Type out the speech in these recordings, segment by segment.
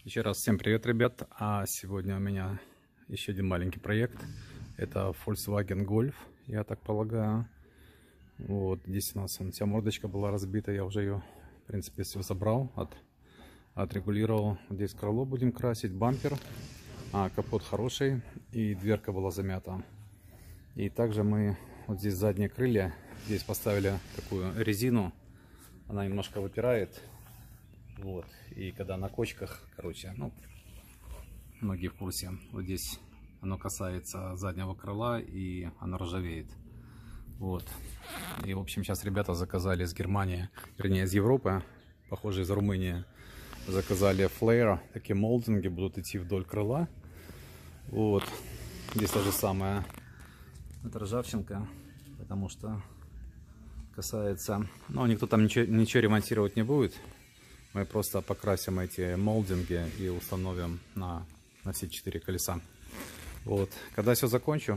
Еще раз всем привет, ребят. А сегодня у меня еще один маленький проект. Это Volkswagen Golf, я так полагаю. Вот здесь у нас вся мордочка была разбита. Я уже ее, в принципе, все забрал, отрегулировал. Здесь крыло будем красить, бампер. Капот хороший и дверка была замята. И также мы вот здесь задние крылья. Здесь поставили такую резину. Она немножко выпирает. Вот, и когда на кочках, короче, многие в курсе, вот здесь оно касается заднего крыла и оно ржавеет. Вот, и в общем сейчас ребята заказали из Германии, вернее из Европы, похоже из Румынии, заказали флеер, такие молдинги будут идти вдоль крыла. Вот, здесь то же самое, это ржавчинка, потому что касается, но никто там ничего ремонтировать не будет. Мы просто покрасим эти молдинги и установим на все 4 колеса. Вот. Когда все закончу,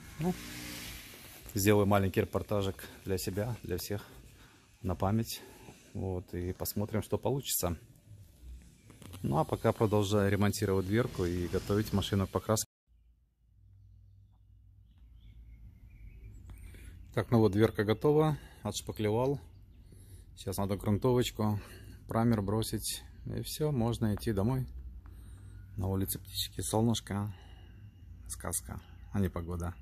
сделаю маленький репортажик для себя, для всех, на память. Вот. И посмотрим, что получится. Ну а пока продолжаю ремонтировать дверку и готовить машину к покраске. Так, ну вот дверка готова, отшпаклевал. Сейчас надо грунтовочку, праймер бросить, и все, можно идти домой. На улице птички, солнышко, сказка, а не погода.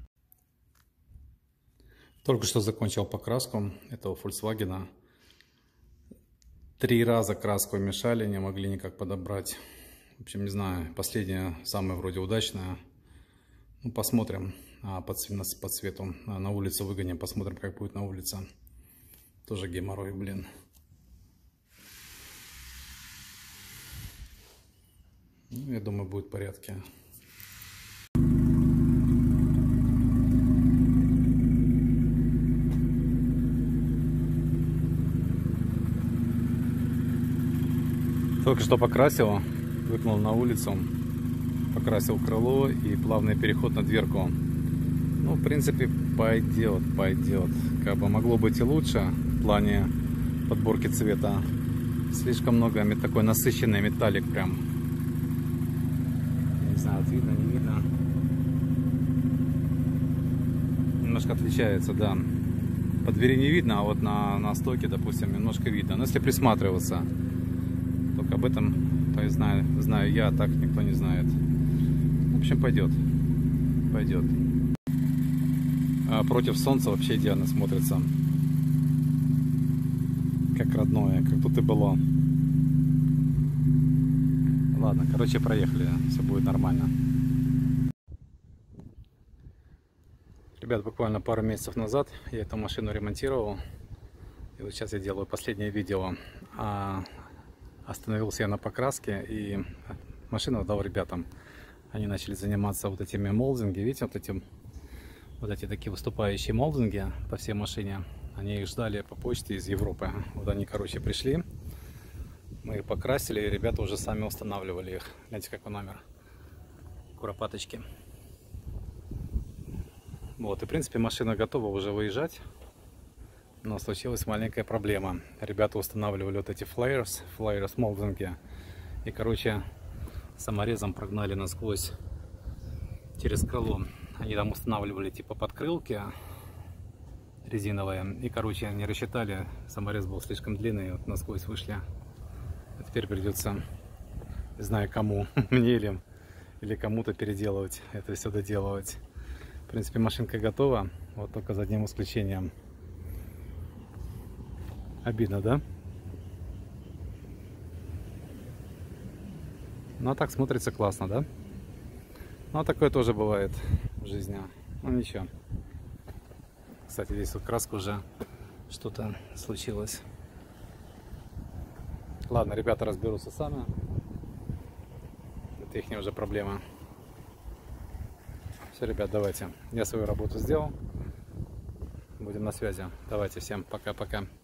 Только что закончил покраску этого Volkswagen. 3 раза краску мешали, не могли никак подобрать. В общем, не знаю, последняя самая вроде удачная. Ну, посмотрим по цвету. На улицу выгоним, посмотрим, как будет на улице. Тоже геморрой, блин. Ну, я думаю, будет в порядке. Только что покрасил, выкнул на улицу, покрасил крыло и плавный переход на дверку. Ну, в принципе, пойдет. Как бы могло быть и лучше в плане подборки цвета. Слишком много такой насыщенный металлик прям. Не знаю, видно, не видно. Немножко отличается, да. По двери не видно, а вот на стойке, допустим, немножко видно. Но если присматриваться, только об этом то знаю я, а так никто не знает. В общем, пойдет. А против солнца вообще идеально смотрится. Как родное, как тут и было. Ладно, короче, проехали, все будет нормально. Ребят, буквально пару месяцев назад я эту машину ремонтировал. И вот сейчас я делаю последнее видео. Остановился я на покраске и машину отдал ребятам. Они начали заниматься вот этими молдинги. Видите, вот эти такие выступающие молдинги по всей машине. Они их ждали по почте из Европы. Вот они, короче, пришли. Мы их покрасили, и ребята уже сами устанавливали их. Гляньте, какой номер. Куропаточки. Вот, и в принципе машина готова уже выезжать. Но случилась маленькая проблема. Ребята устанавливали вот эти флеерс молдинги. И, короче, саморезом прогнали насквозь через крыло. Они там устанавливали типа подкрылки резиновые. И, короче, не рассчитали. Саморез был слишком длинный, вот насквозь вышли. А теперь придется, не знаю кому, мне или кому-то переделывать это все, доделывать. В принципе, машинка готова, вот только за одним исключением. Обидно, да? Ну а так смотрится классно, да? Ну а такое тоже бывает в жизни. Ну ничего. Кстати, здесь вот краска уже что-то случилось. Ладно, ребята разберутся сами. Это их уже проблема. Все, ребят, давайте. Я свою работу сделал. Будем на связи. Давайте, всем пока-пока.